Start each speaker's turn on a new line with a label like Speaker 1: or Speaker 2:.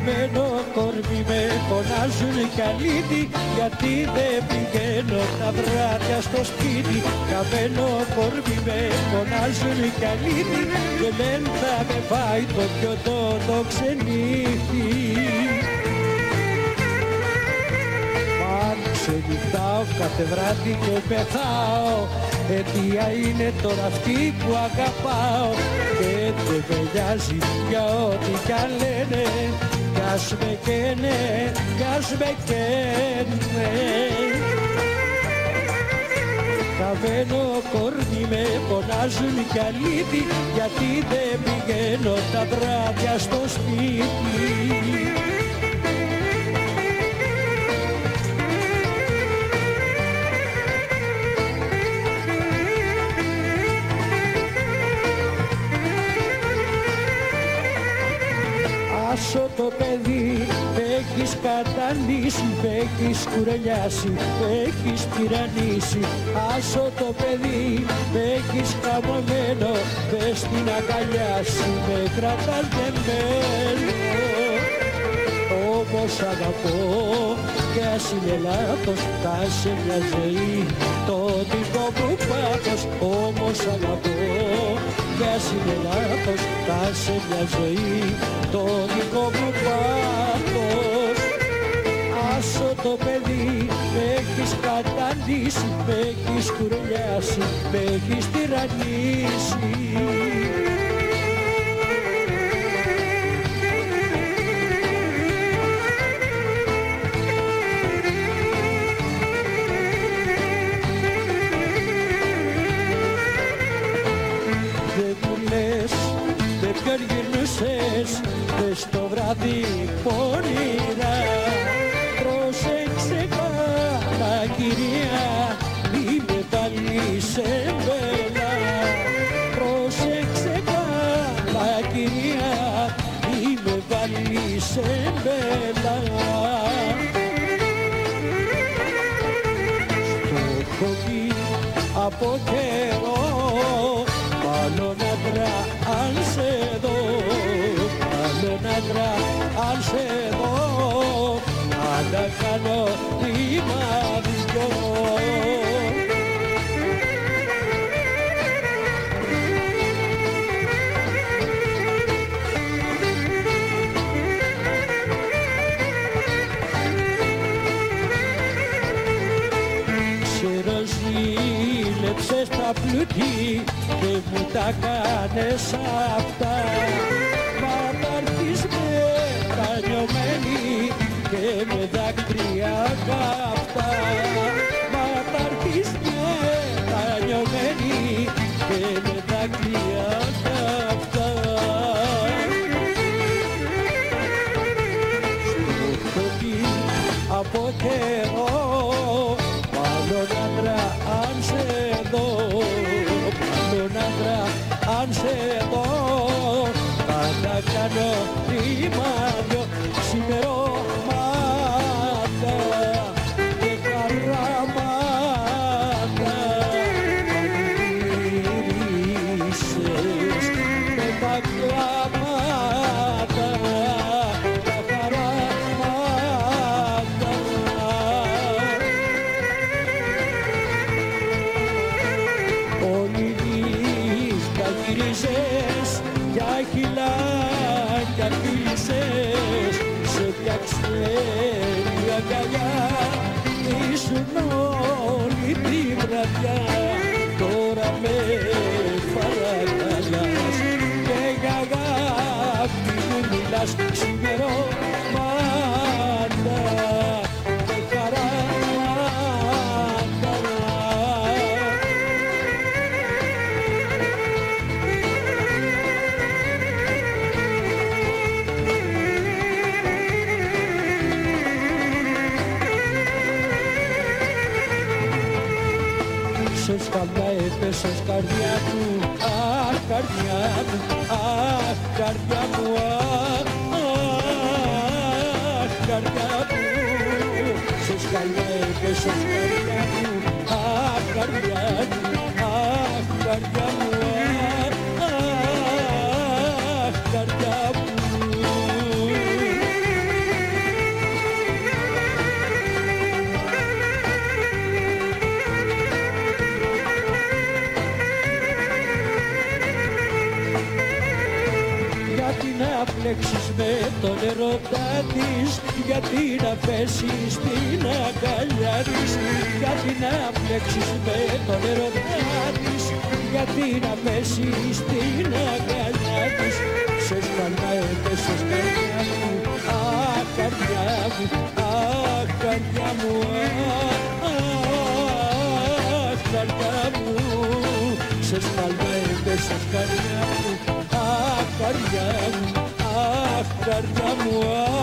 Speaker 1: Καμένο κορμί με φωνάζουν κι αλήτη, γιατί δεν πηγαίνω τα βράδια στο σπίτι. Καμένο κορμί με φωνάζουν κι αλήτη, και λένε θα με πάει το πιωτό το ξενύχτη. Ξενυχτάω κάθε βράδυ και πεθάω, αιτία είναι τώρα αυτή που αγαπάω, και δεν με νοιάζει για ό,τι κι αν λένε, κι ας με καίνε, κι ας με καίνε. Καμένο κορμί με φωνάζουν κι αλήτη, γιατί δεν πηγαίνω τα βράδια στο σπίτι. Άσο το παιδί, μ' έχεις κατανήσει, μ' έχεις κουρελιάσει, μ' έχεις τυραννήσει. Άσο το παιδί, μ' έχεις καμωμένο, πες την αγκαλιάσει, με κρατάς δεμένο. Όμως αγαπώ, κι ας είναι λάθος, θα σε μια ζωή το δικό μου πάθος. Όμως αγαπώ, κι ας είναι λάθος, θα σε μια ζωή το δικό μου πάθος. Άσο το παιδί, μ' έχεις καταντήσει, μ' έχεις κουρελιάσει, μ' έχεις τυραννήσει. Ποιον γυρνούσες, πες το βράδυ πονηρά. Πρόσεξε καλά κυρία, μη με βάλεις σε μπέλα. Πρόσεξε καλά κυρία, μη με βάλεις σε μπέλα. Στο χωμί από καιρό, μάλλον άντρα αν σε δω, μάλλον άντρα αν σε δω, αν τα κάνω ρημάδιο. Ξέρω ζήλεψες τα πλούτη και μου τα κάνες αυτά. Μα θα έρθεις μετανιωμένη και με δάκρυα καυτά. Μα θα έρθεις μετανιωμένη και με δάκρυα καυτά. Στο χωμί από καιρό, μάλλον άντρα αν σε δω, μάλλον άντρα αν σε δω, θα τα κάνω ρημάδιο ξημερώματα και χαράματα. Πανηγύρισες με τα κλάματα, τα χαράματα. Όλη νύχτα γύριζες για χειλάκια φίλησες, σε μια ξένη αγκαλιά ήσουν όλη τη βραδιά. Τώρα με παρακαλάς και για αγάπη μου μιλάς ξημερώματα και χαράματα. Έπεσες καλά, έπεσες καρδιά μου, αχ καρδιά μου, αχ καρδιά μου, αχ καρδιά μου. Έπεσες καλά, έπεσες καρδιά μου, αχ καρδιά μου, αχ καρδιά μου, αχ καρδιά μου. γιατί να πλέξεις με τον ερωτά της, γιατί να πέσεις στην αγκαλιά της, γιατί να πλέξεις με τον ερωτά της, γιατί να πέσεις στην αγκαλιά της. Σε σκαλμάεται, σε καρδιά μου, αχ καρδιά μου, αχ καρδιά μου, αχ καρδιά μου. Σε σκαλμάεται, σε καρδιά μου, αχ καρδιά μου, αχ καρδιά μου.